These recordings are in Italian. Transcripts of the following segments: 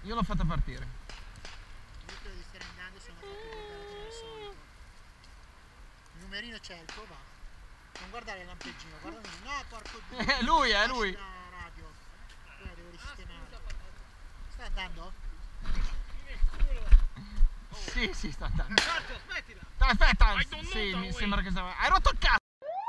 Io l'ho fatta partire. Io credo di stare andando, sono fatto guardare come al solito. Il numerino c'è, il tuo va. Non guardare il lampeggino, guarda lui. No, porco dio. È lui, è lui. La radio. Ora devo risistemare. Sta andando? Sì, sì, sta andando. Smettila! Aspetta, sì, mi sembra che stava... Hai rotto il cazzo!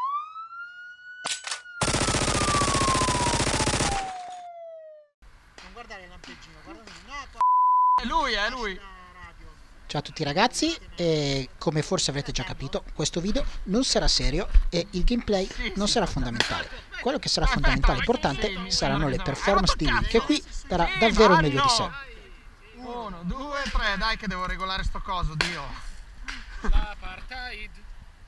Non guardare il lampeggino, guarda lui. No, È lui, è lui. la radio. Ciao a tutti ragazzi, e come forse avrete già capito, questo video non sarà serio e il gameplay non sarà fondamentale. Quello che sarà fondamentale e importante saranno le performance di Will, che qui darà davvero il meglio di sé. 1, 2, 3, dai che devo regolare sto coso, Dio. L'apartheid.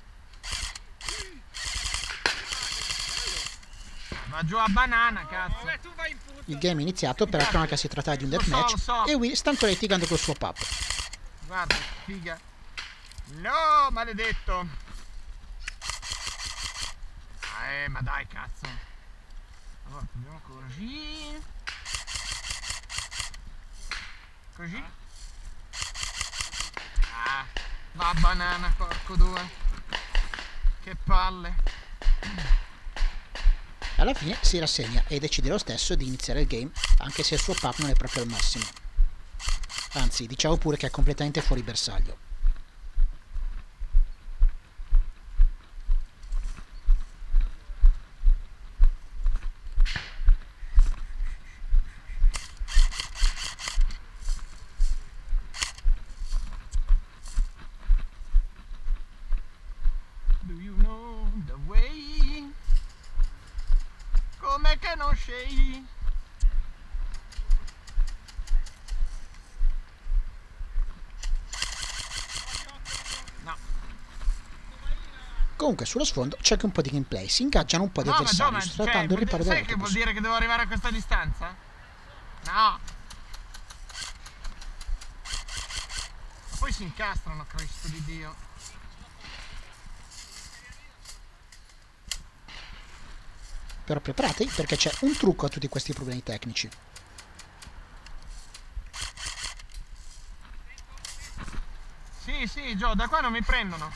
Va giù a banana, cazzo. Vabbè, tu vai in punta. Il game è iniziato, per la cronaca si trattava di un deathmatch e Will sta ancora litigando col suo pub. Guarda, figa. No, maledetto. Ma dai, cazzo. Allora, prendiamo così. Così. Ah, va a banana, porco due. Che palle. Alla fine si rassegna e decide lo stesso di iniziare il game, anche se il suo pub non è proprio al massimo. Anzi, diciamo pure che è completamente fuori bersaglio. Do you know the way? Com'è che non scegli? No. Comunque sullo sfondo c'è anche un po' di gameplay, si ingaggiano un po' di No, ma avversari, Giova, sfruttando il riparo sai che vuol dell'autobus. dire che devo arrivare a questa distanza? No. Ma poi si incastrano, Cristo di Dio. Però preparatevi perché c'è un trucco a tutti questi problemi tecnici. Sì, sì, Gio, da qua non mi prendono.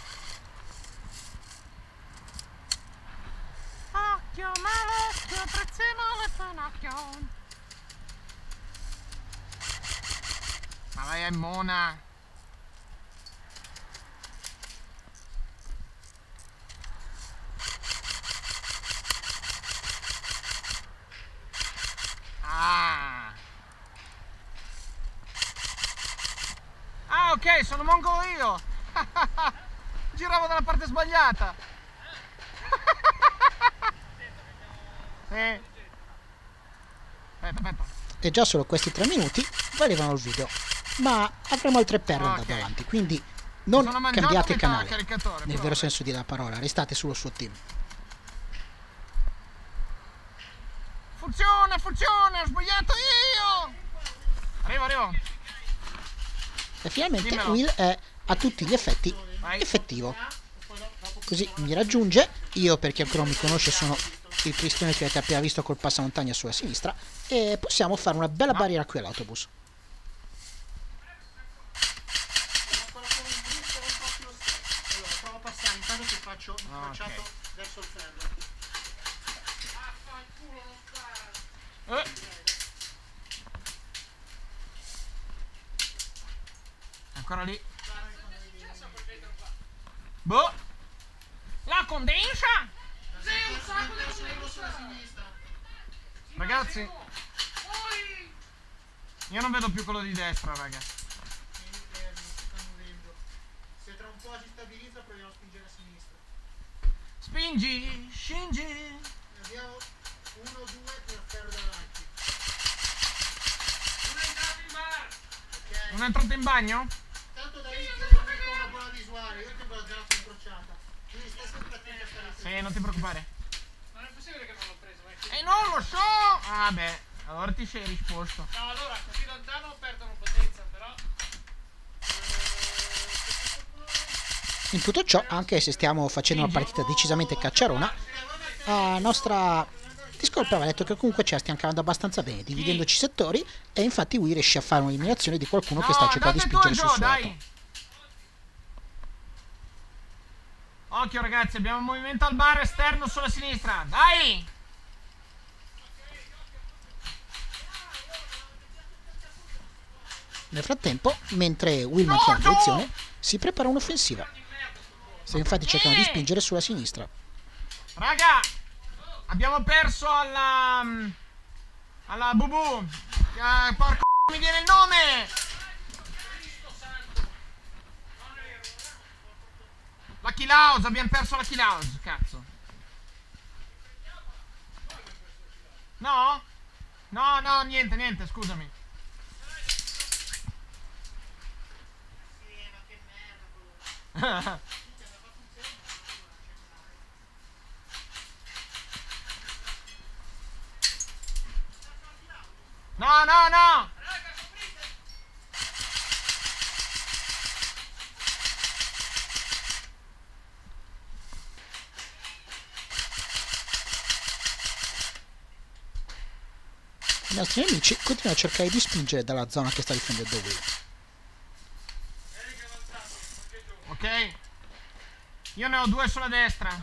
Occhio malocchio, prezzemolo e panocchio. Ma vai è mona. Ah. Ah, ok, sono mongolo io. Giravo dalla parte sbagliata. Sì. Aspetta. E già solo questi 3 minuti valevano il video, ma avremo altre perle da Ok. davanti, quindi non Sono mangiato cambiate metà canale, caricatore, nel però vero vabbè. senso della parola, restate sullo suo team. Funziona, ho sbagliato io. Arrivo. E finalmente Dimmelo. Will è a tutti gli effetti Vai. effettivo. Così mi raggiunge, io per chi ancora non mi conosce sono il Cristiano che avete appena visto col passamontagna sulla sinistra, e possiamo fare una bella barriera qui all'autobus. Allora, provo a passare, intanto ti faccio un tracciato verso il freddo. Ancora lì. Boh. La condensa? Sulla sinistra. Ragazzi, io non vedo più quello di destra, raga. Tieni fermi, si sta muovendo. Se tra un po' si stabilizza proviamo a spingere a sinistra. Spingi, scingi. Abbiamo 1, 2 per ferro davanti. Non è entrato in bagno? Tanto da lì che non ho una buona visuale, io tengo la giornata incrociata. Quindi stai sempre attento a stare Sì, non ti preoccupare. Non è possibile che non l'ho preso, vai. E non lo so! Ah beh, allora ti sei risposto. No, allora, così lontano perdono potenza, però... In tutto ciò, anche se stiamo facendo una partita decisamente cacciarona, a nostra Discord aveva detto che comunque ci stiamo cavando abbastanza bene, dividendoci settori, e infatti Wii riesce a fare un'eliminazione di qualcuno che sta cercando di spingere sul suo lato. Occhio ragazzi, abbiamo un movimento al bar esterno sulla sinistra. Dai! Nel frattempo, mentre Will mantiene la posizione, si prepara un'offensiva. Sta infatti cercando di spingere sulla sinistra. Raga, abbiamo perso alla Bubu. Porco, mi viene il nome. La Kill House, abbiamo perso la Kill House, cazzo. No? No, niente, scusami. No! I nostri nemici continuano a cercare di spingere dalla zona che sta difendendo Will. Ok. Io ne ho 2 sulla destra.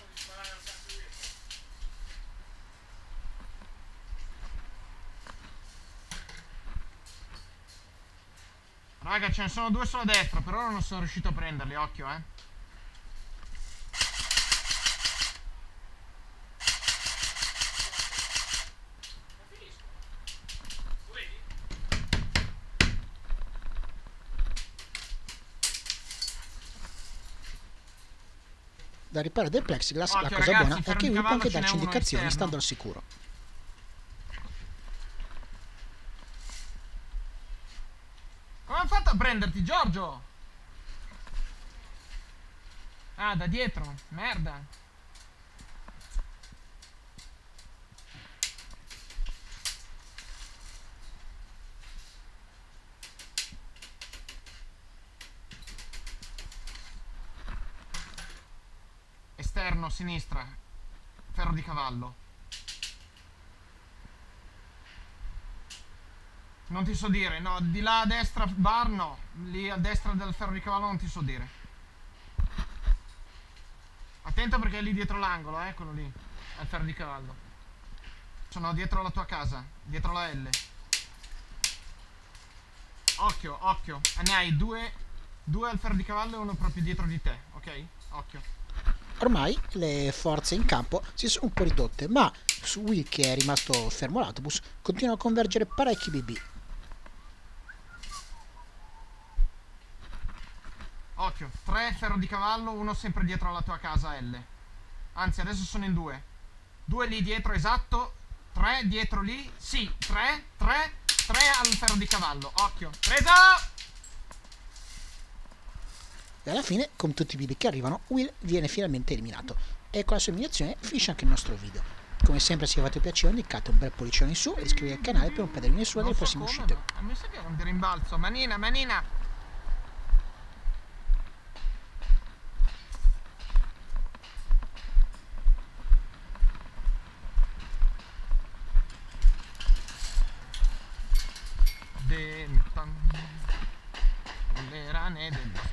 Raga, ce ne sono 2 sulla destra, però non sono riuscito a prenderli, occhio, Da riparo del plexiglass, Occhio, la cosa ragazzi, buona è che Will può anche darci indicazioni stando al sicuro. Come hai fatto a prenderti, Giorgio? Ah, da dietro, merda. Esterno, sinistra. Ferro di cavallo. Non ti so dire, no, di là a destra bar no, lì a destra del ferro di cavallo non ti so dire. Attento perché è lì dietro l'angolo, quello lì, è il ferro di cavallo. Sono dietro la tua casa, dietro la L. Occhio, ne hai due al ferro di cavallo e uno proprio dietro di te, ok? Occhio. Ormai le forze in campo si sono un po' ridotte, ma su Will, che è rimasto fermo all'autobus, continuano a convergere parecchi BB. Occhio, 3 ferro di cavallo, uno sempre dietro alla tua casa L. Anzi, adesso sono in 2. 2 lì dietro, esatto. 3 dietro lì. Sì, 3 al ferro di cavallo. Occhio. Preso! E alla fine, come tutti i BB che arrivano, Will viene finalmente eliminato. E con la sua eliminazione finisce anche il nostro video. Come sempre, se vi ha fatto piacere, indicate un bel pollicione in su e iscrivetevi al canale per non perdere nessuna delle prossime uscite. Ma mi sa che era un rimbalzo. Manina! Le rane del